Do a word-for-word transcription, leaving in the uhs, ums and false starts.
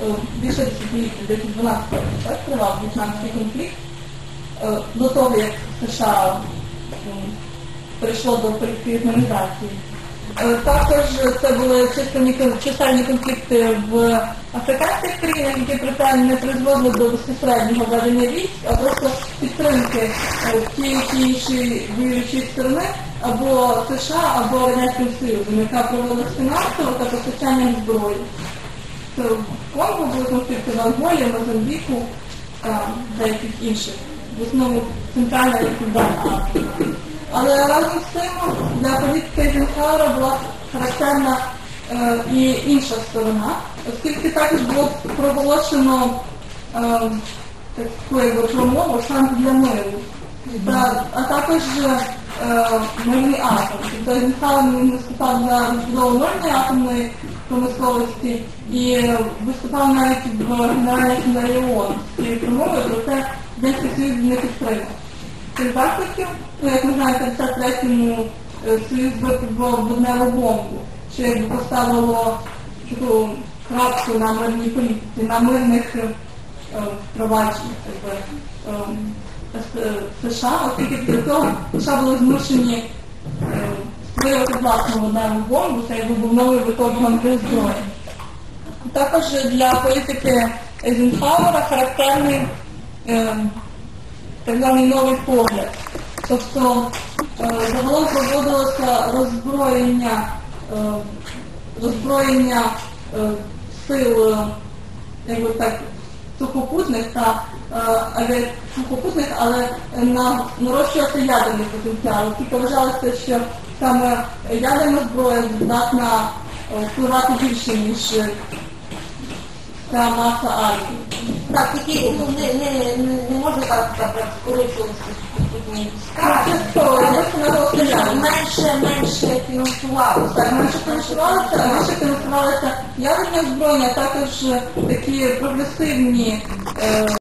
більше десятиліття, десь дванадцять років тривав в'єтнамський конфлікт, до того, як США перейшло до політизації. Також це були чисельні конфлікти в африканських країнах, які проте не призводили до безпосереднього ведення військ, а просто підтримки тієї чи іншої воюючої сторони або США, або Радянським Союзом, яка проводила фінансово та постачання зброї. Це в Конго були конфлікти в Анголі, Мозамбіку та деяких інших, в основному Центральна і Південна Африка. Але разом з цим для політики Ейзенхауера була характерна е, і інша сторона, оскільки також було проголошено е, таку якби промову «Шанс для миру», та, а також е, мирний атом. Тобто Ейзенхауер виступав за розбудову мирної атомної промисловості і виступав навіть в Генеральній асамблеї ООН з цією промовою, проте Радянський Союз не підтримав. Цих закликів, як ми знаємо, в п'ятдесят третьому Союз випробував вогневу бомбу, що якби поставило таку крапку на мирній політиці, на мирних е, провадженнях е, США, оскільки при цьому США були змушені е, створювати власну вогневу бомбу, це якби був новий виток гонки зброї. Також для політики Ейзенхауера характерний е, так званий новий погляд. Тобто е, загалом проводилося роззброєння, е, роззброєння е, сил е, якби так, сухопутних та е, сухопутних, але на, нарощувався ядерний потенціал. Тільки вважалося, що саме ядерна зброя здатна е, впливати більше, ніж е, ця маса армії. Так, такі, ну, не, не, не, не можна так, так скорочуватися сухопутні війська. Менше, менше фінансувалося. Так, менше фінансувалося, а менше фінансувалося ядерне озброєння, а також такі прогресивні е,